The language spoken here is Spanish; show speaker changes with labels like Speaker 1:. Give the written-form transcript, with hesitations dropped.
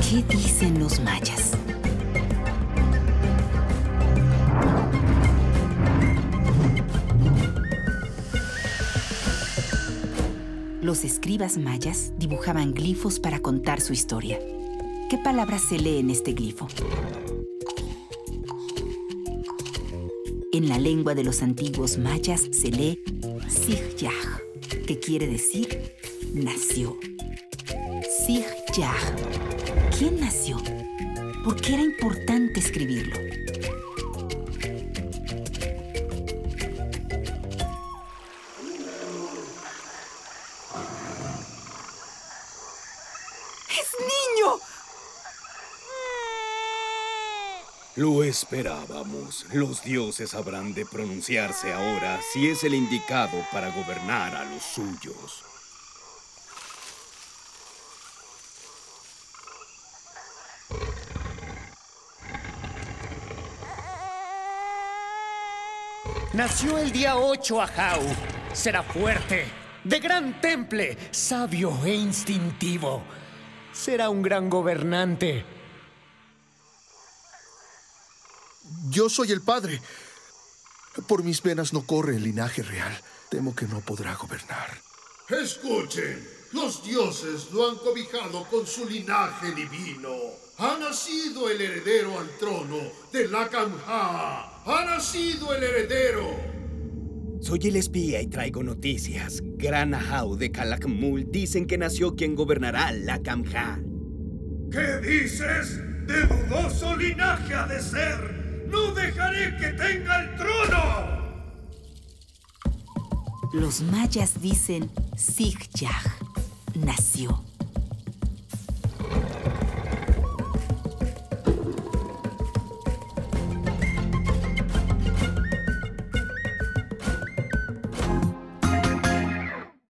Speaker 1: ¿Qué dicen los mayas? Los escribas mayas dibujaban glifos para contar su historia. ¿Qué palabras se lee en este glifo? En la lengua de los antiguos mayas se lee Sihyaj, que quiere decir nació. Sihyaj. ¿Quién nació? ¿Por qué era importante escribirlo? ¡Es niño!
Speaker 2: Lo esperábamos. Los dioses habrán de pronunciarse ahora si es el indicado para gobernar a los suyos.
Speaker 3: Nació el día 8 Ahau. Será fuerte, de gran temple, sabio e instintivo. Será un gran gobernante.
Speaker 4: Yo soy el padre. Por mis venas no corre el linaje real. Temo que no podrá gobernar.
Speaker 5: Escuchen, los dioses lo han cobijado con su linaje divino. Ha nacido el heredero al trono de Lakamha. ¡Ha nacido el heredero!
Speaker 2: Soy el espía y traigo noticias. Gran Ahau de Calakmul dicen que nació quien gobernará Lakamha.
Speaker 5: ¿Qué dices? ¡De dudoso linaje ha de ser! ¡No dejaré que tenga el trono!
Speaker 1: Los mayas dicen Sihyaj, nació.